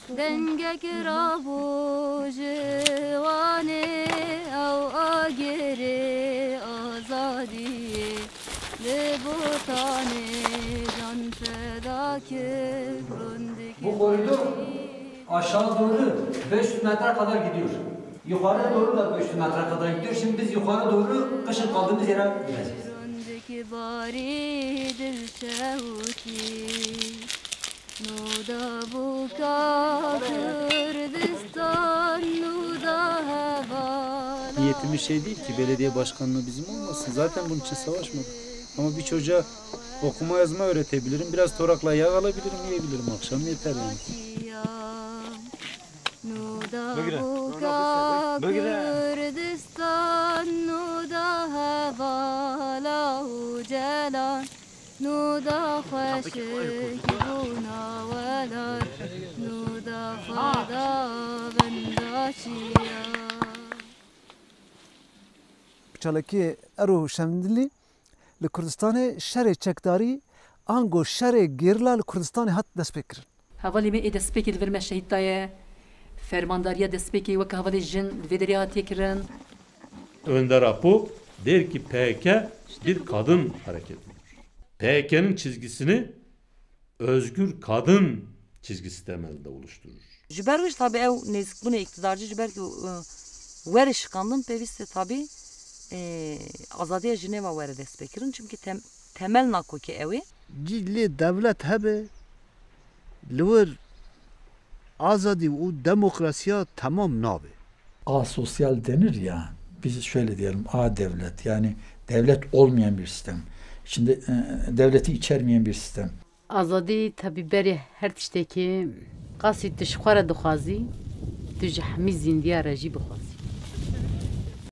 Dengek rabu jivane av agere azadiye lebotane can feda kebrundeki. Bu koridor aşağı doğru 500 metre kadar gidiyor. Yukarı doğru da 500 metre kadar gidiyor. Şimdi biz yukarı doğru kışın kaldığımız yere gideceğiz. Niyetimiz şey değil ki belediye başkanlığı bizim olmasın. Zaten bunun için savaşmadık. Ama bir çocuğa okuma yazma öğretebilirim. Biraz torakla yağ alabilirim, yiyebilirim akşam yeter yani. نودا خشک بونا ولار نودا خدا بنداشیا Çalaki ero şemdili li Kurdistanê şerê çekdarî ango şerê gêrla li Kurdistanê hat destpêkirin. Havalê me ê destpêkê li vir me şehîd daye. Fermandariya destpêkê wek havalê jin li vê derê hatiye kirin. Önder Apo der ki PKK bir kadın hareketi. PKK'nın çizgisini özgür kadın çizgisi temelinde oluşturur. Ji ber wî tabii ew nêzîkbûnê iktidarcî ji ber ku werê şikandin pêwîst e tabii azadiya jinê ve were destpêkirin çünkü temel nakokê ew ê. Lê devlet hebe li wir azadî û demokrasiya tamam nabe. Asosyal denir ya, biz şöyle diyelim A devlet, yani devlet olmayan bir sistem. İçinde devleti içermeyen bir sistem. Azadî tabii beri her tiştekî qasî tişxwara dixwazî tu ji hemî zindiya re jî bixwaz.